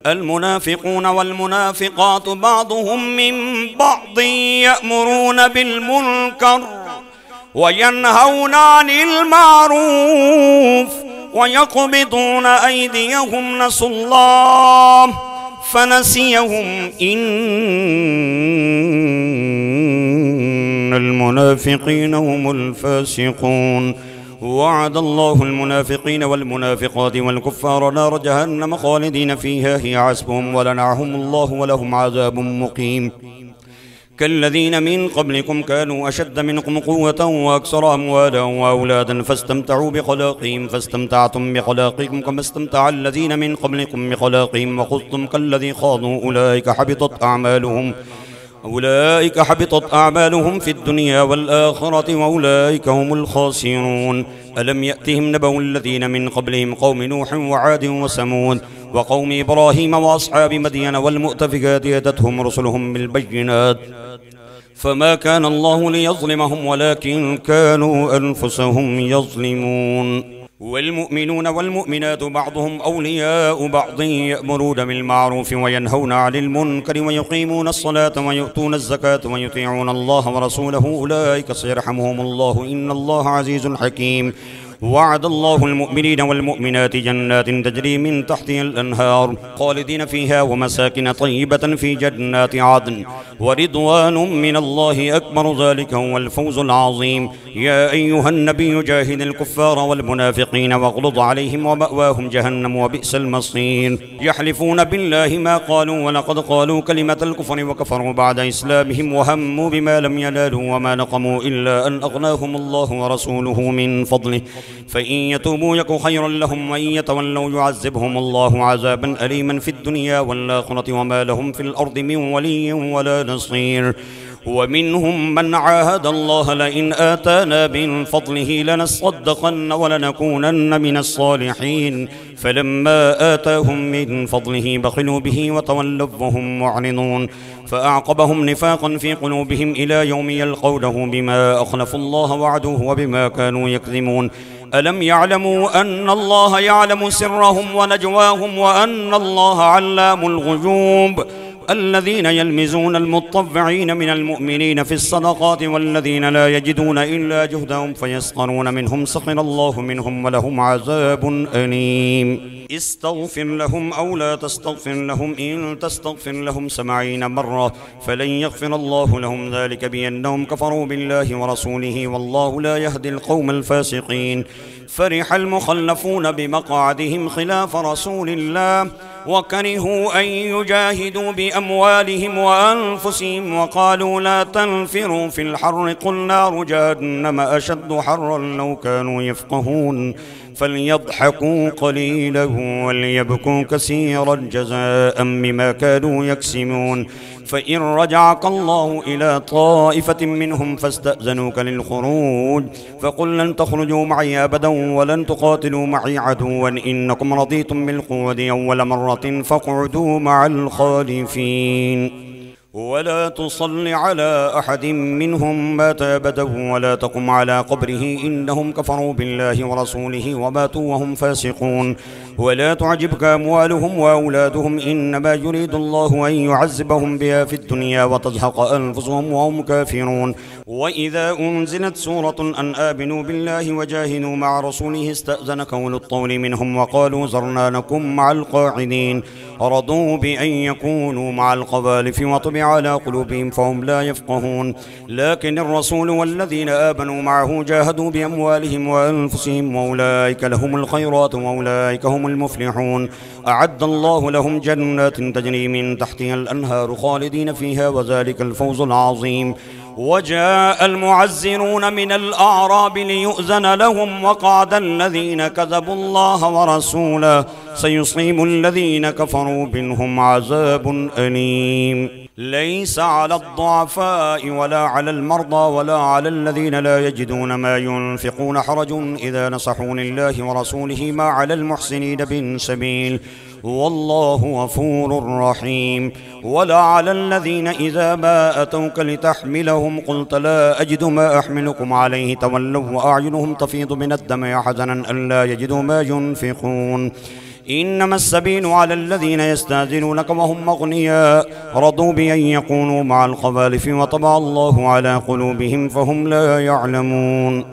المنافقون والمنافقات بعضهم من بعض يأمرون بالمنكر وينهون عن المعروف ويقبضون أيديهم، نسوا الله فنسيهم، إن المنافقين هم الفاسقون. وعد الله المنافقين والمنافقات والكفار نار جهنم خالدين فيها هي حسبهم ولعنهم الله ولهم عذاب مقيم. كالذين من قبلكم كانوا أشد منكم قوة وأكثر أموالا وأولادا فاستمتعوا بخلاقهم فاستمتعتم بخلاقكم كما استمتع الذين من قبلكم بخلاقهم وخضتم كالذي خاضوا أولئك حبطت أعمالهم في الدنيا والآخرة وأولئك هم الخاسرون. ألم يأتهم نبأ الذين من قبلهم قوم نوح وعاد وثمود وقوم إبراهيم وأصحاب مدين والمؤتفكات أتتهم رسلهم بالبينات فما كان الله ليظلمهم ولكن كانوا أنفسهم يظلمون. والمؤمنون والمؤمنات بعضهم أولياء بعض يأمرون بالمعروف وينهون عن المنكر ويقيمون الصلاة ويؤتون الزكاة ويطيعون الله ورسوله أولئك سيرحمهم الله إن الله عزيز حكيم. وعد الله المؤمنين والمؤمنات جنات تجري من تحتها الأنهار خالدين فيها ومساكن طيبة في جنات عدن ورضوان من الله أكبر ذلك هو الفوز العظيم. يا أيها النبي جاهد الكفار والمنافقين واغلظ عليهم ومأواهم جهنم وبئس المصير. يحلفون بالله ما قالوا ولقد قالوا كلمة الكفر وكفروا بعد إسلامهم وهموا بما لم ينالوا وما نقموا إلا أن أغناهم الله ورسوله من فضله فإن يتوبوا يك خيرا لهم وإن يتولوا يعذبهم الله عذابا أليما في الدنيا والآخرة وما لهم في الأرض من ولي ولا نصير. ومنهم من عاهد الله لئن آتانا من فضله لنصدقن ولنكونن من الصالحين فلما آتاهم من فضله بخلوا به وتولوا وهم معرضون فأعقبهم نفاقا في قلوبهم إلى يوم يلقونه بما أخلفوا الله وعدوه وبما كانوا يكذبون. ألم يعلموا أن الله يعلم سرهم ونجواهم وأن الله علام الغيوب. الذين يلمزون المطوعين من المؤمنين في الصدقات والذين لا يجدون إلا جهدهم فيسخرون منهم سخر الله منهم ولهم عذاب أليم. استغفر لهم أو لا تستغفر لهم إن تستغفر لهم 70 مرة فلن يغفر الله لهم ذلك بأنهم كفروا بالله ورسوله والله لا يهدي القوم الفاسقين. فرح المخلفون بمقعدهم خلاف رسول الله وكرهوا أن يجاهدوا بأموالهم وأنفسهم وقالوا لا تنفروا في الحر قل نار جهنم أشد حرا لو كانوا يفقهون فليضحكوا قليلا وليبكوا كثيرا جزاء بما كانوا يكسبون. فإن رجعك الله إلى طائفة منهم فاستأذنوك للخروج فقل لن تخرجوا معي أبدا ولن تقاتلوا معي عدوا إنكم رضيتم بالقعود أول مرة فاقعدوا مع الخالفين. ولا تصل على أحد منهم مات أبدا ولا تقم على قبره إنهم كفروا بالله ورسوله وماتوا وهم فاسقون. ولا تعجبك أموالهم وأولادهم إنما يريد الله أن يعذبهم بها في الدنيا وتزهق أنفسهم وهم كافرون. وإذا أنزلت سورة أن آمنوا بالله وجاهدوا مع رسوله استأذنك أولو الطول منهم وقالوا ذرنا نكن مع القاعدين رضوا بأن يكونوا مع الخوالف وطبع على قلوبهم فهم لا يفقهون. لكن الرسول والذين آمنوا معه جاهدوا بأموالهم وأنفسهم وأولئك لهم الخيرات وأولئك هم المفلحون. أعد الله لهم جنات تجري من تحتها الأنهار خالدين فيها وذلك الفوز العظيم. وجاء المعزرون من الأعراب ليؤذن لهم وقعد الذين كذبوا الله ورسوله سيصيب الذين كفروا منهم عذاب أليم. ليس على الضعفاء ولا على المرضى ولا على الذين لا يجدون ما ينفقون حرج إذا نصحوا لله ورسوله ما على المحسنين من سبيل والله غفور رحيم. ولا على الذين إذا ما أتوك لتحملهم قلت لا أجد ما أحملكم عليه تولوا وأعينهم تفيض من الدمع حزنا ألا يجدوا ما ينفقون إنما السبيل على الذين يستأذنونك وهم أغنياء رضوا بأن يكونوا مع الخوالف وطبع الله على قلوبهم فهم لا يعلمون.